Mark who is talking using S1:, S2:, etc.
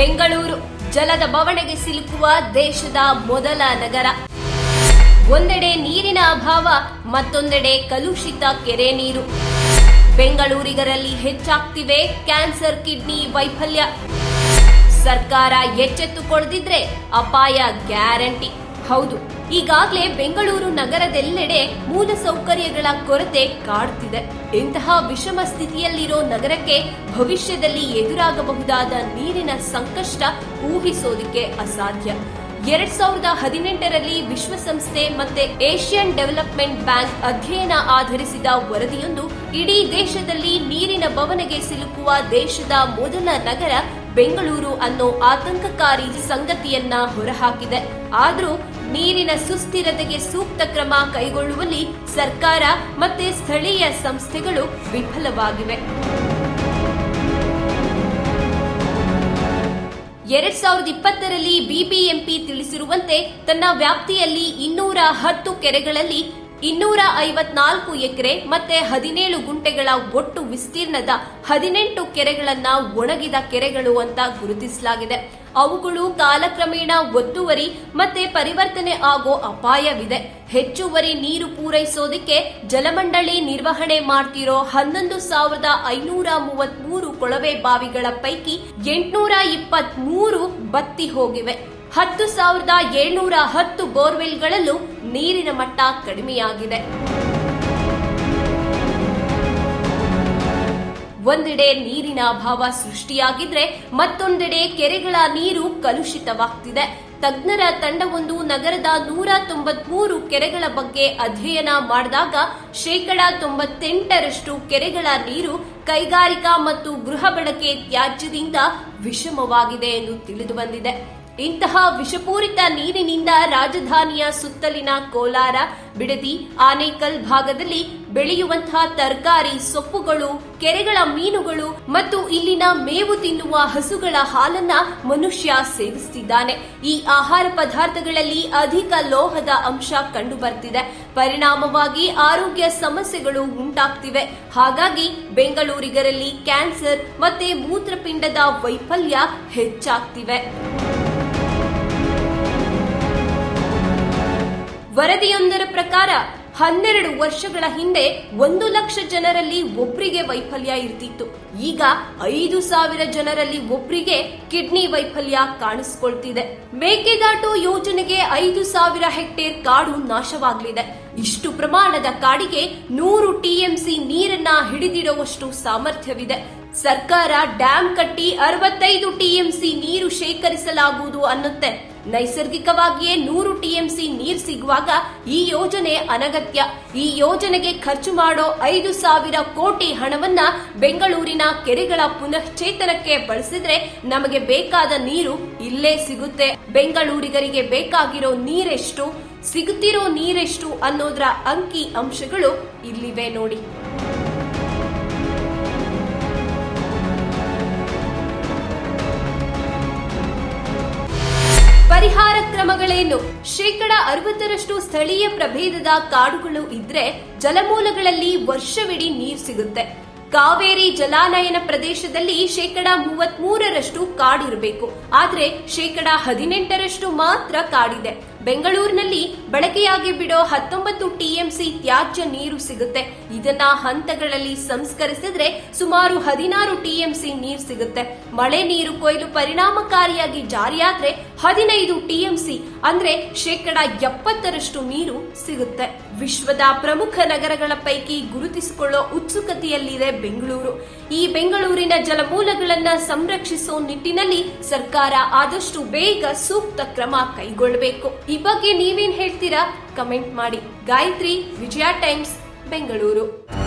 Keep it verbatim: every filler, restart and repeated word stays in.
S1: ಬೆಂಗಳೂರು ಜಲದ ಬವಣೆಗೆ ಸಿಲುಕುವ ದೇಶದ ಮೊದಲ ನಗರ. ಒಂದೆಡೆ ನೀರಿನ ಅಭಾವ, ಮತ್ತೊಂದೆಡೆ ಕಲುಷಿತ ಕೆರೆ ನೀರು. ಬೆಂಗಳೂರಿಗರಲ್ಲಿ ಹೆಚ್ಚಾಗ್ತಿವೆ ಕ್ಯಾನ್ಸರ್, ಕಿಡ್ನಿ ವೈಫಲ್ಯ. ಸರ್ಕಾರ ಎಚ್ಚೆತ್ತುಕೊಳ್ಳದಿದ್ರೆ ಅಪಾಯ ಗ್ಯಾರಂಟಿ. ಹೌದು, ಈಗಾಗಲೇ ಬೆಂಗಳೂರು ನಗರದೆಲ್ಲೆಡೆ ಮೂಲಸೌಕರ್ಯಗಳ ಕೊರತೆ ಕಾಡ್ತಿದೆ. ಇಂತಹ ವಿಷಮ ಸ್ಥಿತಿಯಲ್ಲಿರೋ ನಗರಕ್ಕೆ ಭವಿಷ್ಯದಲ್ಲಿ ಎದುರಾಗಬಹುದಾದ ನೀರಿನ ಸಂಕಷ್ಟ ಊಹಿಸೋದಕ್ಕೆ ಅಸಾಧ್ಯ. ಎರಡ್ ಸಾವಿರದ ಹದಿನೆಂಟರಲ್ಲಿ ವಿಶ್ವಸಂಸ್ಥೆ ಮತ್ತೆ ಏಷ್ಯನ್ ಡೆವಲಪ್ಮೆಂಟ್ ಬ್ಯಾಂಕ್ ಅಧ್ಯಯನ ಆಧರಿಸಿದ ವರದಿಯೊಂದು ಇಡೀ ದೇಶದಲ್ಲಿ ನೀರಿನ ಬವಣೆಗೆ ಸಿಲುಕುವ ದೇಶದ ಮೊದಲ ನಗರ ಬೆಂಗಳೂರು ಅನ್ನೋ ಆತಂಕಕಾರಿ ಸಂಗತಿಯನ್ನ ಹೊರಹಾಕಿದೆ. ಆದರೂ ನೀರಿನ ಸುಸ್ಥಿರತೆಗೆ ಸೂಕ್ತ ಕ್ರಮ ಕೈಗೊಳ್ಳುವಲ್ಲಿ ಸರ್ಕಾರ ಮತ್ತೆ ಸ್ಥಳೀಯ ಸಂಸ್ಥೆಗಳು ವಿಫಲವಾಗಿವೆ. ಎರಡ್ ಸಾವಿರದ ಇಪ್ಪತ್ತರಲ್ಲಿ ಬಿಬಿಎಂಪಿ ತಿಳಿಸಿರುವಂತೆ ತನ್ನ ವ್ಯಾಪ್ತಿಯಲ್ಲಿ ಇನ್ನೂರ ಹತ್ತು ಕೆರೆಗಳಲ್ಲಿ ಇನ್ನೂರ ಐವತ್ನಾಲ್ಕು ಎಕರೆ ಮತ್ತೆ ಹದಿನೇಳು ಗುಂಟೆಗಳ ಒಟ್ಟು ವಿಸ್ತೀರ್ಣದ ಹದಿನೆಂಟು ಕೆರೆಗಳನ್ನ ಒಣಗಿದ ಕೆರೆಗಳು ಅಂತ ಗುರುತಿಸಲಾಗಿದೆ. ಅವುಗಳು ಕಾಲಕ್ರಮೇಣ ಒತ್ತುವರಿ ಮತ್ತೆ ಪರಿವರ್ತನೆ ಆಗೋ ಅಪಾಯವಿದೆ. ಹೆಚ್ಚುವರಿ ನೀರು ಪೂರೈಸೋದಕ್ಕೆ ಜಲಮಂಡಳಿ ನಿರ್ವಹಣೆ ಮಾಡ್ತಿರೋ ಹನ್ನೊಂದು ಸಾವಿರದ ಐನೂರ ಮೂವತ್ಮೂರು ಕೊಳವೆ ಬಾವಿಗಳ ಪೈಕಿ ಎಂಟುನೂರ ಇಪ್ಪತ್ತ್ ಮೂರು ಬತ್ತಿ ಹೋಗಿವೆ. ಹತ್ತು ಸಾವಿರದ ಏಳ್ನೂರ ಹತ್ತು ಬೋರ್ವೆಲ್ಗಳಲ್ಲೂ ನೀರಿನ ಮಟ್ಟ ಕಡಿಮೆಯಾಗಿದೆ. ಒಂದೆಡೆ ನೀರಿನ ಅಭಾವ ಸೃಷ್ಟಿಯಾಗಿದ್ರೆ ಮತ್ತೊಂದೆಡೆ ಕೆರೆಗಳ ನೀರು ಕಲುಷಿತವಾಗ್ತಿದೆ. ತಜ್ಞರ ತಂಡವೊಂದು ನಗರದ ನೂರ ತೊಂಬತ್ಮೂರು ಕೆರೆಗಳ ಬಗ್ಗೆ ಅಧ್ಯಯನ ಮಾಡಿದಾಗ ಶೇಕಡಾ ತೊಂಬತ್ತೆಂಟರಷ್ಟು ಕೆರೆಗಳ ನೀರು ಕೈಗಾರಿಕಾ ಮತ್ತು ಗೃಹ ಬಳಕೆ ತ್ಯಾಜ್ಯದಿಂದ ವಿಷಮವಾಗಿದೆ ಎಂದು ತಿಳಿದು ಬಂದಿದೆ. ಇಂತಹ ವಿಷಪೂರಿತ ನೀರಿನಿಂದ ರಾಜಧಾನಿಯ ಸುತ್ತಲಿನ ಕೋಲಾರ, ಬಿಡದಿ, ಆನೇಕಲ್ ಭಾಗದಲ್ಲಿ ಬೆಳೆಯುವಂತಹ ತರಕಾರಿ, ಸೊಪ್ಪುಗಳು, ಕೆರೆಗಳ ಮೀನುಗಳು ಮತ್ತು ಇಲ್ಲಿನ ಮೇವು ತಿನ್ನುವ ಹಸುಗಳ ಹಾಲನ್ನ ಮನುಷ್ಯ ಸೇವಿಸುತ್ತಿದ್ದಾನೆ. ಈ ಆಹಾರ ಪದಾರ್ಥಗಳಲ್ಲಿ ಅಧಿಕ ಲೋಹದ ಅಂಶ ಕಂಡು ಬರ್ತಿದೆ. ಪರಿಣಾಮವಾಗಿ ಆರೋಗ್ಯ ಸಮಸ್ಯೆಗಳು ಉಂಟಾಗ್ತಿವೆ. ಹಾಗಾಗಿ ಬೆಂಗಳೂರಿಗರಲ್ಲಿ ಕ್ಯಾನ್ಸರ್ ಮತ್ತೆ ಮೂತ್ರಪಿಂಡದ ವೈಫಲ್ಯ ಹೆಚ್ಚಾಗ್ತಿವೆ. ವರದಿಯೊಂದರ ಪ್ರಕಾರ ಹನ್ನೆರಡು ವರ್ಷಗಳ ಹಿಂದೆ ಒಂದು ಲಕ್ಷ ಜನರಲ್ಲಿ ಒಬ್ಬರಿಗೆ ವೈಫಲ್ಯ ಇರ್ತಿತ್ತು. ಈಗ ಐದು ಸಾವಿರ ಜನರಲ್ಲಿ ಒಬ್ಬರಿಗೆ ಕಿಡ್ನಿ ವೈಫಲ್ಯ ಕಾಣಿಸಿಕೊಳ್ತಿದೆ. ಮೇಕೆದಾಟು ಯೋಜನೆಗೆ ಐದು ಸಾವಿರ ಹೆಕ್ಟೇರ್ ಕಾಡು ನಾಶವಾಗಲಿದೆ. ಇಷ್ಟು ಪ್ರಮಾಣದ ಕಾಡಿಗೆ ನೂರು ಟಿಎಂಸಿ ನೀರನ್ನ ಹಿಡಿದಿಡುವಷ್ಟು ಸಾಮರ್ಥ್ಯವಿದೆ. ಸರ್ಕಾರ ಡ್ಯಾಂ ಕಟ್ಟಿ ಅರವತ್ತೈದು ಟಿಎಂಸಿ ನೀರು ಶೇಖರಿಸಲಾಗುವುದು ಅನ್ನುತ್ತೆ. ನೈಸರ್ಗಿಕವಾಗಿಯೇ ನೂರು ಟಿಎಂಸಿ ನೀರು ಸಿಗುವಾಗ ಈ ಯೋಜನೆ ಅನಗತ್ಯ. ಈ ಯೋಜನೆಗೆ ಖರ್ಚು ಮಾಡೋ ಐದು ಸಾವಿರ ಕೋಟಿ ಹಣವನ್ನ ಬೆಂಗಳೂರಿನ ಕೆರೆಗಳ ಪುನಶ್ಚೇತನಕ್ಕೆ ಬಳಸಿದ್ರೆ ನಮಗೆ ಬೇಕಾದ ನೀರು ಇಲ್ಲೇ ಸಿಗುತ್ತೆ. ಬೆಂಗಳೂರಿಗರಿಗೆ ಬೇಕಾಗಿರೋ ನೀರೆಷ್ಟು, ಸಿಗುತ್ತಿರೋ ನೀರೆಷ್ಟು ಅನ್ನೋದ್ರ ಅಂಕಿ ಅಂಶಗಳು ಇಲ್ಲಿವೆ ನೋಡಿ. ಪರಿಹಾರ ಕ್ರಮಗಳೇನು? ಶೇಕಡಾ ಅರವತ್ತರಷ್ಟು ಸ್ಥಳೀಯ ಪ್ರಭೇದದ ಕಾಡುಗಳು ಇದ್ರೆ ಜಲಮೂಲಗಳಲ್ಲಿ ವರ್ಷವಿಡೀ ನೀರು ಸಿಗುತ್ತೆ. ಕಾವೇರಿ ಜಲಾನಯನ ಪ್ರದೇಶದಲ್ಲಿ ಶೇಕಡಾ ಮೂವತ್ತ್ ಮೂರರಷ್ಟು ಕಾಡಿರಬೇಕು, ಆದ್ರೆ ಶೇಕಡಾ ಹದಿನೆಂಟರಷ್ಟು ಮಾತ್ರ ಕಾಡಿದೆ. ಬೆಂಗಳೂರಿನಲ್ಲಿ ಬಳಕೆಯಾಗಿ ಬಿಡೋ ಹತ್ತೊಂಬತ್ತು ಟಿಎಂಸಿ ತ್ಯಾಜ್ಯ ನೀರು ಸಿಗುತ್ತೆ. ಇದನ್ನ ಹಂತಗಳಲ್ಲಿ ಸಂಸ್ಕರಿಸಿದ್ರೆ ಸುಮಾರು ಹದಿನಾರು ಟಿಎಂಸಿ ನೀರು ಸಿಗುತ್ತೆ. ಮಳೆ ನೀರು ಕೊಯ್ಲು ಪರಿಣಾಮಕಾರಿಯಾಗಿ ಜಾರಿಯಾದ್ರೆ ಹದಿನೈದು ಟಿಎಂಸಿ ಅಂದ್ರೆ ಶೇಕಡಾ ಎಪ್ಪತ್ತರಷ್ಟು ನೀರು ಸಿಗುತ್ತೆ. ವಿಶ್ವದ ಪ್ರಮುಖ ನಗರಗಳ ಪೈಕಿ ಗುರುತಿಸಿಕೊಳ್ಳೋ ಉತ್ಸುಕತೆಯಲ್ಲಿದೆ ಬೆಂಗಳೂರು. ಈ ಬೆಂಗಳೂರಿನ ಜಲಮೂಲಗಳನ್ನ ಸಂರಕ್ಷಿಸೋ ನಿಟ್ಟಿನಲ್ಲಿ ಸರ್ಕಾರ ಆದಷ್ಟು ಬೇಗ ಸೂಕ್ತ ಕ್ರಮ ಕೈಗೊಳ್ಳಬೇಕು. ಈ ಬಗ್ಗೆ ನೀವೇನ್ ಹೇಳ್ತೀರಾ? ಕಮೆಂಟ್ ಮಾಡಿ. ಗಾಯತ್ರಿ, ವಿಜಯ ಟೈಮ್ಸ್, ಬೆಂಗಳೂರು.